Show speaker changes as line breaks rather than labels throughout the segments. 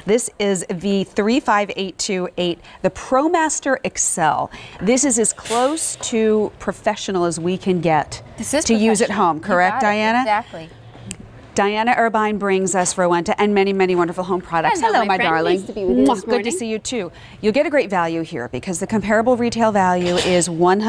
This is the 35828, the ProMaster XCEL. This is as close to professional as we can get to use at home, correct, Diana?
Exactly.
Diana Irvine brings us Rowenta and many, many wonderful home products. Hello, my darling.
Nice to be with you this
Good to see you too. You'll get a great value here because the comparable retail value is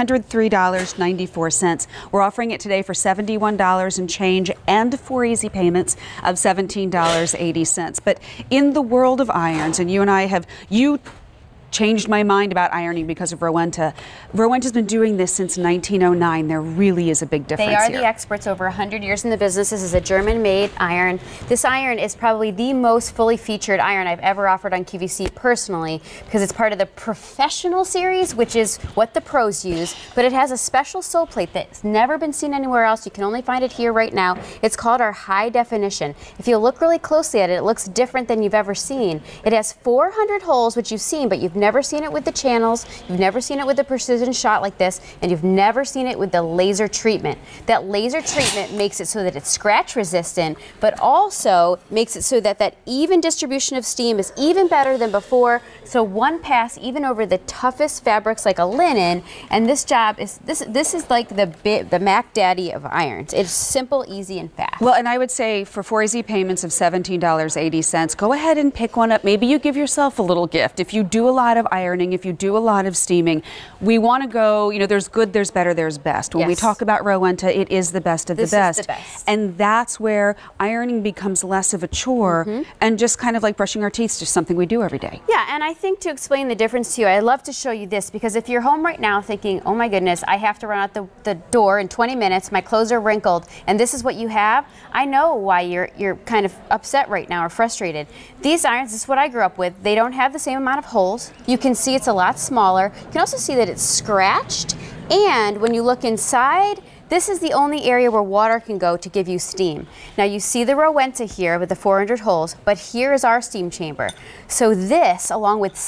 $103.94. We're offering it today for $71 and change and 4 easy payments of $17.80. But in the world of irons, and you and I have, you changed my mind about ironing because of Rowenta. Rowenta's been doing this since 1909. There really is a big difference
here. They are
here.
the experts, over 100 years in the business. This is a German-made iron. This iron is probably the most fully featured iron I've ever offered on QVC personally because it's part of the professional series, which is what the pros use, but it has a special sole plate that's never been seen anywhere else. You can only find it here right now. It's called our high definition. If you look really closely at it, it looks different than you've ever seen. It has 400 holes, which you've seen, but you've never seen it with the channels, you've never seen it with the precision shot like this, and you've never seen it with the laser treatment. That laser treatment makes it so that it's scratch resistant, but also makes it so that that even distribution of steam is even better than before. So one pass even over the toughest fabrics like a linen, and this job is this is like the Mac Daddy of irons. It's simple, easy, and fast.
Well, and I would say for 4 easy payments of $17.80, go ahead and pick one up. Maybe you give yourself a little gift. If you do a lot of ironing, if you do a lot of steaming, we want to go, you know, there's good, there's better, there's best. When we talk about Rowenta, it is the best of the best.
Is the best.
And that's where ironing becomes less of a chore and just kind of like brushing our teeth, just something we do every day.
Yeah, and I think to explain the difference to you, I'd love to show you this, because if you're home right now thinking, oh my goodness, I have to run out the door in 20 minutes, my clothes are wrinkled, and this is what you have, I know why you're kind of upset right now or frustrated. These irons, this is what I grew up with. They don't have the same amount of holes. You can see it's a lot smaller. You can also see that it's scratched, and when you look inside, this is the only area where water can go to give you steam. Now you see the Rowenta here with the 400 holes, but here is our steam chamber. So this, along with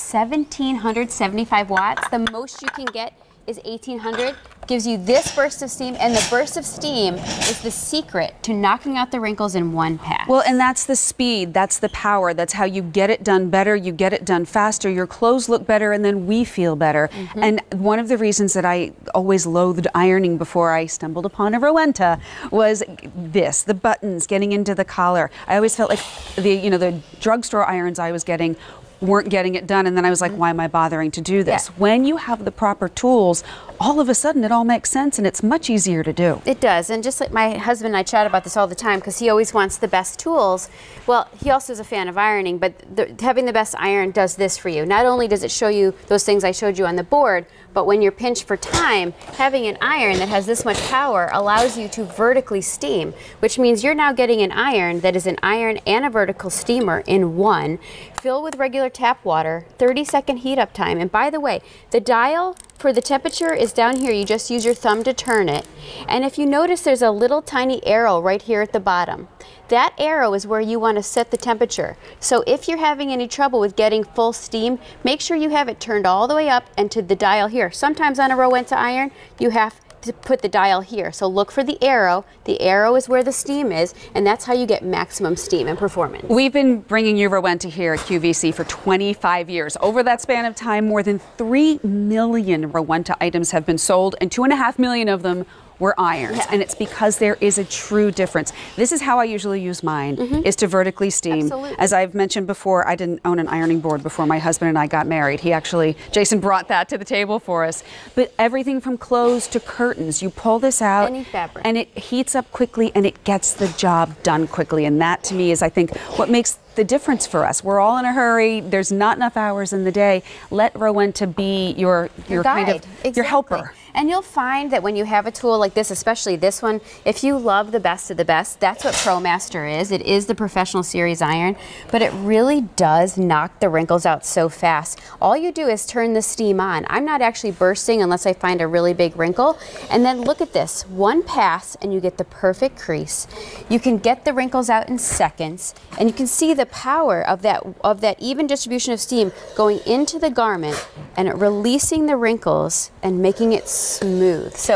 1,775 watts, the most you can get is 1,800, gives you this burst of steam, and the burst of steam is the secret to knocking out the wrinkles in one pass.
Well, and that's the speed, that's the power, that's how you get it done better, you get it done faster, your clothes look better, and then we feel better. And one of the reasons that I always loathed ironing before I stumbled upon a Rowenta was this, the buttons, getting into the collar. I always felt like the drugstore irons I was getting weren't getting it done, and then I was like, why am I bothering to do this? When you have the proper tools, all of a sudden it all makes sense and it's much easier to do.
It does, and just like my husband and I chat about this all the time because he always wants the best tools. Well, he also is a fan of ironing, but having the best iron does this for you. Not only does it show you those things I showed you on the board, but when you're pinched for time, having an iron that has this much power allows you to vertically steam, which means you're now getting an iron that is an iron and a vertical steamer in one. Fill with regular tap water, 30-second heat up time. And by the way, the dial for the temperature is down here. You just use your thumb to turn it. And if you notice, there's a little tiny arrow right here at the bottom. That arrow is where you want to set the temperature. So if you're having any trouble with getting full steam, make sure you have it turned all the way up and to the dial here. Sometimes on a Rowenta iron, you have to put the dial here. So look for the arrow. The arrow is where the steam is, and that's how you get maximum steam and performance.
We've been bringing you Rowenta here at QVC for 25 years. Over that span of time, more than 3 million Rowenta items have been sold, and 2.5 million of them were irons, and it's because there is a true difference. This is how I usually use mine, is to vertically steam.
Absolutely.
As I've mentioned before, I didn't own an ironing board before my husband and I got married. Jason brought that to the table for us. But everything from clothes to curtains, you pull this out,
any fabric,
and it heats up quickly and it gets the job done quickly. And that to me is, I think, what makes the difference for us. We're all in a hurry. There's not enough hours in the day. Let Rowenta be your kind of your helper.
And you'll find that when you have a tool like this, especially this one, if you love the best of the best, that's what ProMaster is. It is the professional series iron, but it really does knock the wrinkles out so fast. All you do is turn the steam on. I'm not actually bursting unless I find a really big wrinkle. And then look at this, one pass and you get the perfect crease. You can get the wrinkles out in seconds, and you can see the power of that even distribution of steam going into the garment and it releasing the wrinkles and making it smooth. So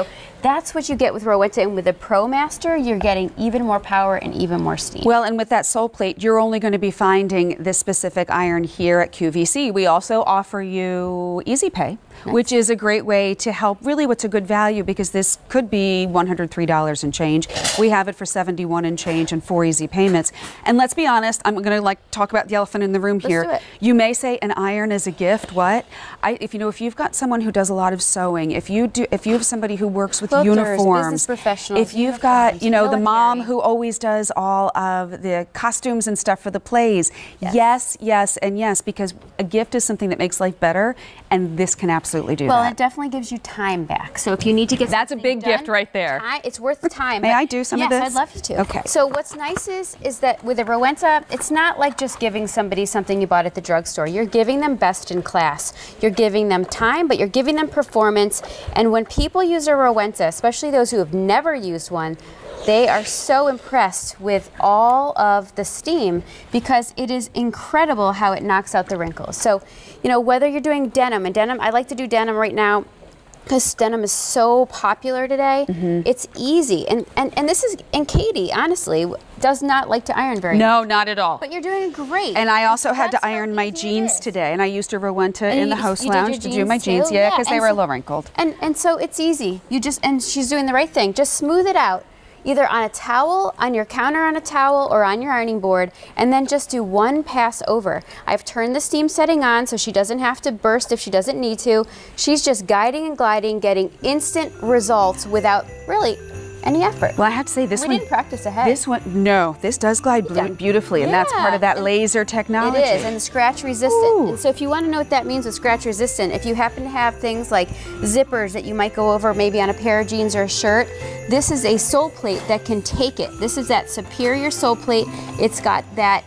That's what you get with Rowenta, and with the Pro Master, you're getting even more power and even more steam.
Well, and with that Soleplate, you're only going to be finding this specific iron here at QVC. We also offer you Easy Pay, which is a great way to help. Really, what's a good value, because this could be $103 and change. We have it for $71 and change and 4 easy payments. And let's be honest, I'm going to talk about the elephant in the room here.
Let's do it.
You may say an iron is a gift. What? If you've got someone who does a lot of sewing, if you have somebody who works with
Quilters,
uniforms,
business professionals,
if you've got the mom
military.
who always does all of the costumes and stuff for the plays, yes, and yes, because a gift is something that makes life better, and this can absolutely do
Well,
that.
it definitely gives you time back. So if you need to get
That's a
something
big
done,
gift right there.
It's worth the time.
May I do some of this?
Yes, I'd love you to.
Okay.
So what's nice is that with a Rowenta, it's not like just giving somebody something you bought at the drugstore. You're giving them best in class. You're giving them time, but you're giving them performance. And when people use a Rowenta, especially those who have never used one, they are so impressed with all of the steam, because it is incredible how it knocks out the wrinkles. So, whether you're doing denim, I like to do denim right now because denim is so popular today. It's easy. And this is, and Katie, honestly, does not like to iron very much.
No, not at all.
But you're doing great.
And I also had to
That's how
iron my
easy it
jeans
is.
today, and I used a Rowenta
And
in the
you
house
did your
lounge to do my
jeans
jeans,
too?
yeah, because they
and
were a
so-
little wrinkled.
And so it's easy. And she's doing the right thing. Just smooth it out, either on a towel, on your counter on a towel, or on your ironing board, and then just do one pass over. I've turned the steam setting on so she doesn't have to burst if she doesn't need to. She's just guiding and gliding, getting instant results without really any effort.
Well, I have to say, this
We
one...
didn't practice ahead.
This does glide beautifully, and that's part of that
Yeah.
laser technology.
It is, and the scratch resistant.
Ooh.
And so if you want to know what that means with scratch resistant, if you happen to have things like zippers that you might go over maybe on a pair of jeans or a shirt, this is a Soleplate that can take it. This is that superior Soleplate. It's got that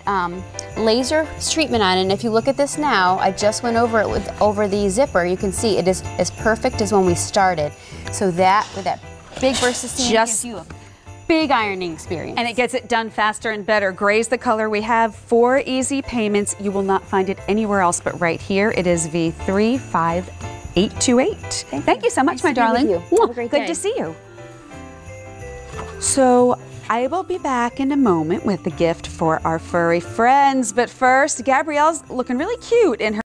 laser treatment on it. And if you look at this now, I just went over it over the zipper. You can see it is as perfect as when we started. So that, with that big burst of steam, gives you a big ironing experience.
And it gets it done faster and better. Gray's the color we have. 4 easy payments. You will not find it anywhere else but right here. It is V35828. Thank you so much, my
Nice to be with
darling.
you. Have a great
Good
day.
to see you. So I will be back in a moment with the gift for our furry friends. But first, Gabrielle's looking really cute in her